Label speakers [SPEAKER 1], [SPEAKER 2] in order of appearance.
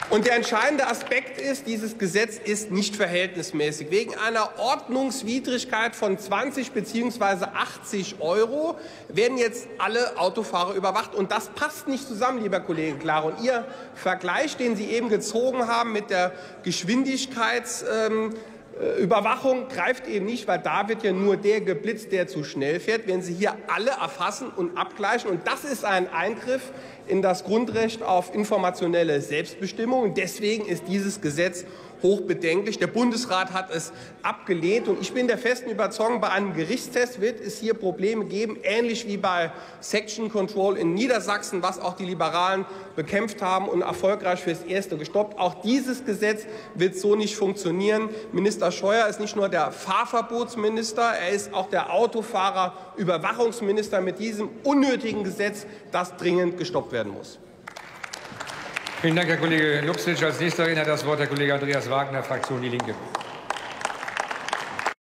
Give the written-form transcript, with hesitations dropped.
[SPEAKER 1] Und der entscheidende Aspekt ist, dieses Gesetz ist nicht verhältnismäßig. Wegen einer Ordnungswidrigkeit von 20 bzw. 80 € werden jetzt alle Autofahrer überwacht. Und das passt nicht zusammen, lieber Kollege Klar. Und Ihr Vergleich, den Sie eben gezogen haben mit der Geschwindigkeitsüberwachung, greift eben nicht, weil da wird ja nur der geblitzt, der zu schnell fährt. Wenn Sie hier alle erfassen und abgleichen, und das ist ein Eingriff in das Grundrecht auf informationelle Selbstbestimmung. Deswegen ist dieses Gesetz hochbedenklich. Der Bundesrat hat es abgelehnt. Und ich bin der festen Überzeugung, bei einem Gerichtstest wird es hier Probleme geben, ähnlich wie bei Section Control in Niedersachsen, was auch die Liberalen bekämpft haben und erfolgreich fürs Erste gestoppt. Auch dieses Gesetz wird so nicht funktionieren. Minister Scheuer ist nicht nur der Fahrverbotsminister, er ist auch der Autofahrerüberwachungsminister mit diesem unnötigen Gesetz, das dringend gestoppt werden muss.
[SPEAKER 2] Vielen Dank, Herr Kollege Lupsic. Als nächster Redner hat das Wort Herr Kollege Andreas Wagner, Fraktion Die Linke.